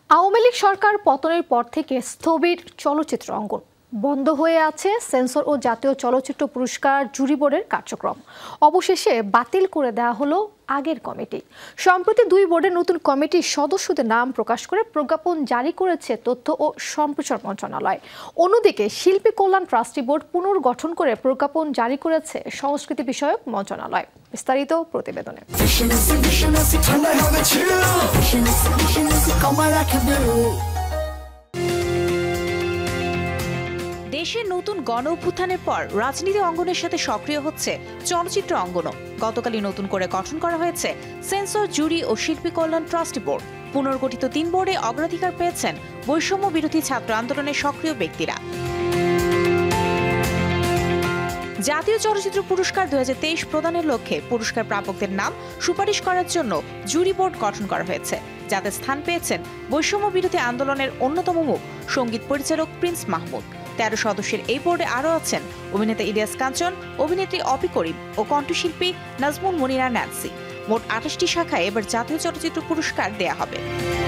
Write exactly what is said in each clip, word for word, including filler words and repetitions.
আওয়ামী লীগ সরকার পতনের পর থেকে স্থবির চলচ্চিত্র অঙ্গন। বন্ধ হয়ে আছে সেন্সর ও জাতীয় চলচ্চিত্র পুরস্কার জুরি বোর্ডের কার্যক্রম। অবশেষে বাতিল করে দেওয়া হলো আগের কমিটি। সম্প্রতি দুই বোর্ডের নতুন কমিটির সদস্যদের নাম প্রকাশ করে প্রজ্ঞাপন জারি করেছে তথ্য ও সম্প্রচার মন্ত্রণালয়। অন্যদিকে শিল্পী কল্যাণ ট্রাস্টি বোর্ড পুনর্গঠন করে প্রজ্ঞাপন জারি করেছে সংস্কৃতি বিষয়ক মন্ত্রণালয়। বিস্তারিত প্রতিবেদনে। দেশের নতুন গণ অভ্যুত্থানের পর রাজনীতি অঙ্গনের সাথে সক্রিয় হচ্ছে চলচ্চিত্র অঙ্গনও। গতকালই নতুন করে গঠন করা হয়েছে সেন্সর, জুরি ও শিল্পী কল্যাণ ট্রাস্টি বোর্ড। পুনর্গঠিত তিন বোর্ডে অগ্রাধিকার পেয়েছেন বৈষম্য বিরোধী ছাত্র আন্দোলনের সক্রিয় ব্যক্তিরা। জাতীয় চলচ্চিত্র পুরস্কার দুই হাজার তেইশ প্রদানের লক্ষ্যে পুরস্কার প্রাপকদের নাম সুপারিশ করার জন্য জুরি বোর্ড গঠন করা হয়েছে, যাতে স্থান পেয়েছেন বৈষম্য বিরোধী আন্দোলনের অন্যতম মুখ সঙ্গীত পরিচালক প্রিন্স মাহমুদ। তেরো সদস্যের এই বোর্ডে আরও আছেন অভিনেতা ইলিয়াস কাঞ্চন, অভিনেত্রী অপি করিম ও কণ্ঠশিল্পী নাজমুন মুনিরা ন্যান্সি। মোট আঠাশটি শাখায় এবার জাতীয় চলচ্চিত্র পুরস্কার দেয়া হবে।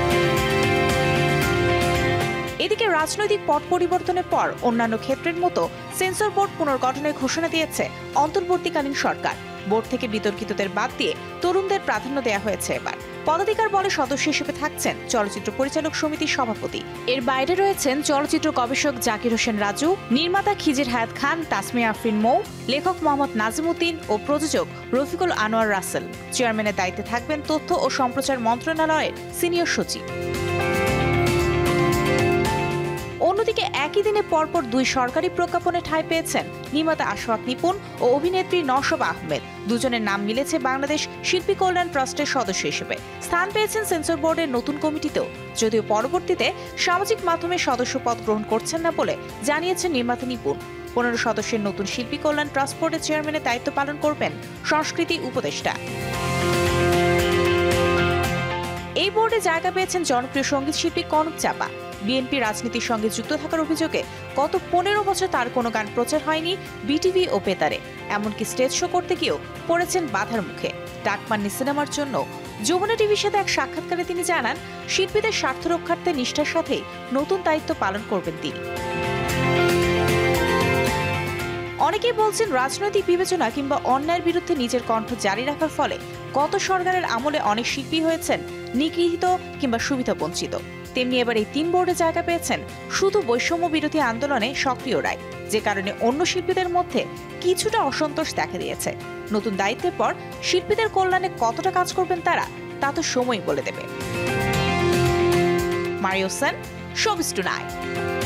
এদিকে রাজনৈতিক পট পরিবর্তনের পর অন্যান্য ক্ষেত্রের মতো সেন্সর বোর্ড পুনর্গঠনের ঘোষণা দিয়েছে অন্তর্বর্তীকালীন সরকার। বোর্ড থেকে বিতর্কিতদের বাদ দিয়ে তরুণদের প্রাধান্য দেওয়া হয়েছে এবার। পদাধিকার বলে সদস্য হিসেবে থাকছেন চলচ্চিত্র পরিচালক সমিতির সভাপতি। এর বাইরে রয়েছেন চলচ্চিত্র গবেষক জাকির হোসেন রাজু, নির্মাতা খিজির হায়াত খান, তাসমিয়া আফরিন মৌ, লেখক মোহাম্মদ নাজিমুদ্দিন ও প্রযোজক রফিকুল আনোয়ার রাসেল। চেয়ারম্যানের দায়িত্বে থাকবেন তথ্য ও সম্প্রচার মন্ত্রণালয়ের সিনিয়র সচিব। অন্যদিকে একই দিনে পরপর দুই সরকারি প্রজ্ঞাপনে ঠাঁই পেয়েছেন নির্মাতা আশফাক নিপুণ ও অভিনেত্রী নওশাবা আহমেদ। দুজনের নাম মিলেছে বাংলাদেশ শিল্পী কল্যাণ ট্রাস্টের সদস্য হিসেবে। স্থান পেয়েছেন সেন্সর বোর্ডের নতুন কমিটিতেও, যদিও পরবর্তীতে সামাজিক মাধ্যমে সদস্য পদ গ্রহণ করছেন না বলে জানিয়েছেন নির্মাতা নিপুণ। পনেরো সদস্যের নতুন শিল্পী কল্যাণ ট্রাস্ট বোর্ডের চেয়ারম্যানের দায়িত্ব পালন করবেন সংস্কৃতি উপদেষ্টা। এই বোর্ডে জায়গা পেয়েছেন জনপ্রিয় সঙ্গীত শিল্পী কনক চাপা। বিএনপি রাজনীতির সঙ্গে যুক্ত থাকার অভিযোগে গত পনেরো বছর তার কোনো গান প্রচার হয়নি বিটিভি ও বেতারে। এমনকি স্টেজ শো করতে গিয়েও পড়েছেন বাধার মুখে। ডাকমান্নি সিনেমার জন্য যমুনা টিভির সাথে এক সাক্ষাৎকারে তিনি জানান, শিল্পীদের স্বার্থ রক্ষার্থে নিষ্ঠার সাথেই নতুন দায়িত্ব পালন করবেন তিনি। অনেকেই বলছেন, রাজনৈতিক বিবেচনা কিংবা অন্যায়ের বিরুদ্ধে নিজের কণ্ঠ জারি রাখার ফলে গত সরকারের আমলে অনেক শিল্পী হয়েছেন নিগৃহীত কিংবা সুবিধা বঞ্চিত। তেমনি এবার এই তিন বোর্ডে জায়গা পেয়েছেন শুধু বৈষম্য বিরোধী আন্দোলনে সক্রিয়রাই, যে কারণে অন্য শিল্পীদের মধ্যে কিছুটা অসন্তোষ দেখা দিয়েছে। নতুন দায়িত্বের পর শিল্পীদের কল্যাণে কতটা কাজ করবেন তারা, তা তো সময় বলে দেবে। Mario Sun, showbiz tonight.